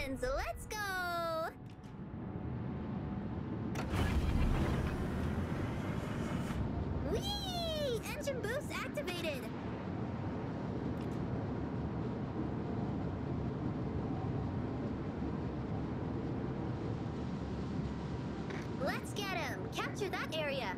friends, let's go! Whee! Engine boost activated! Let's get him! Capture that area!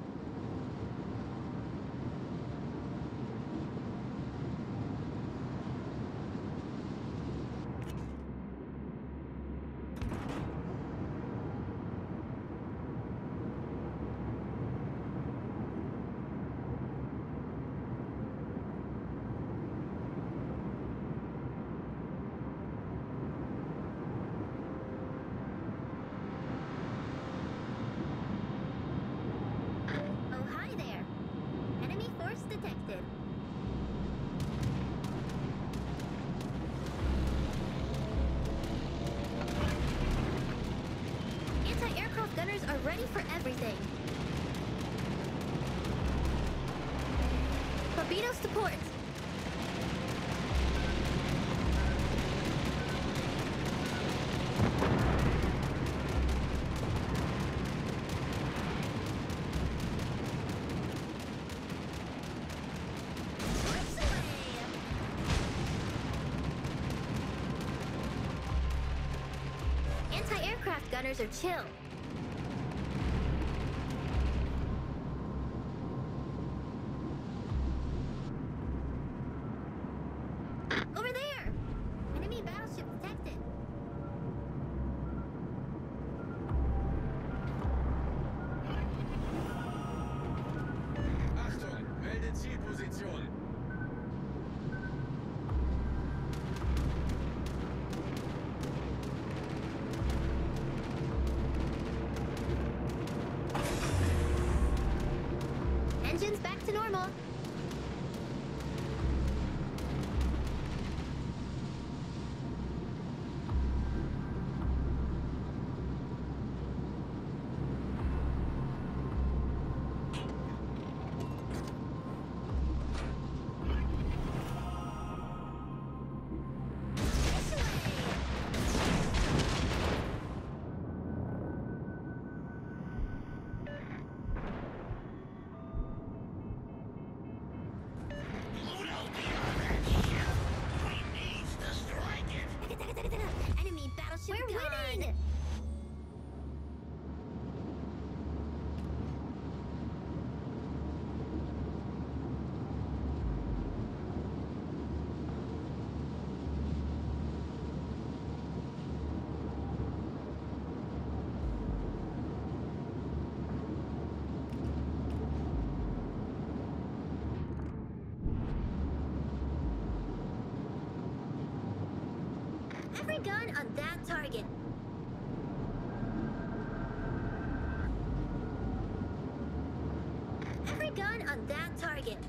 Detected. Anti-aircraft gunners are ready for everything. Torpedoes to port. Anti-aircraft gunners are chill. Over there! Enemy battleship detected. Achtung! Melde Zielposition! Engines back to normal. Enemy battleship We're gone. Winning! Every gun on that target. Every gun on that target.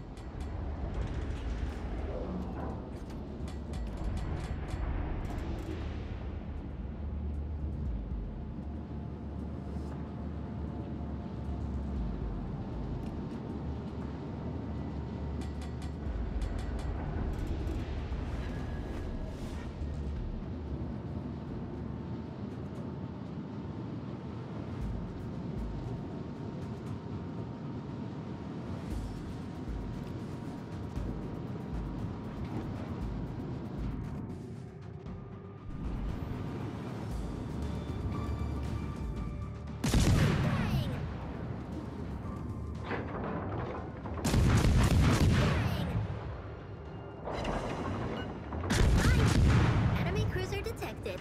Detected.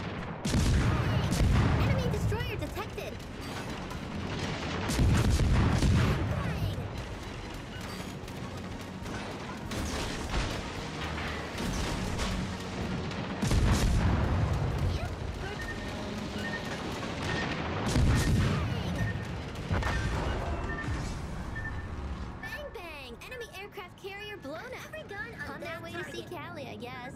Enemy destroyer detected. Bang! Yep. Bang bang! Enemy aircraft carrier blown up. Every gun on their way to see Callie, I guess.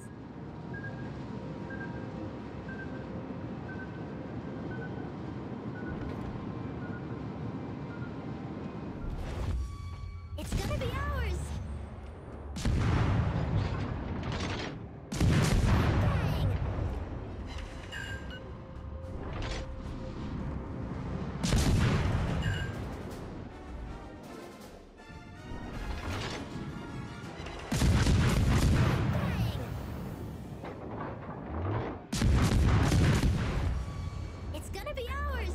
It's gonna be ours! Bang! Bang! It's gonna be ours!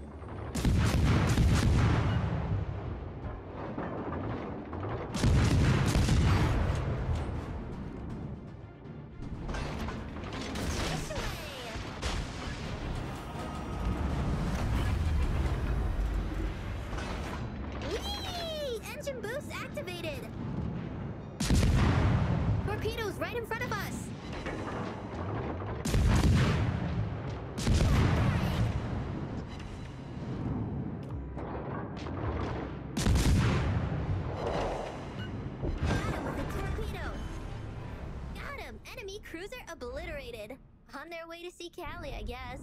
This way! Whee! Engine boost activated! Torpedoes right in front of us! Bang! Got him with a torpedo! Got him! Enemy cruiser obliterated! On their way to see Callie, I guess.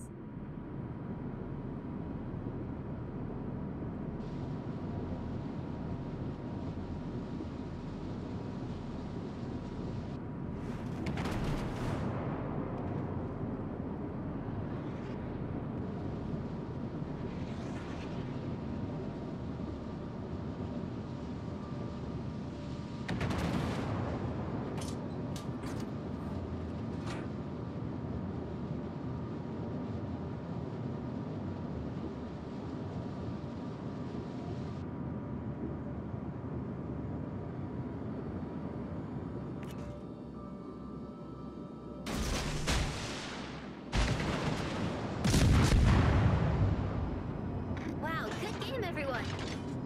Wow, good game, everyone!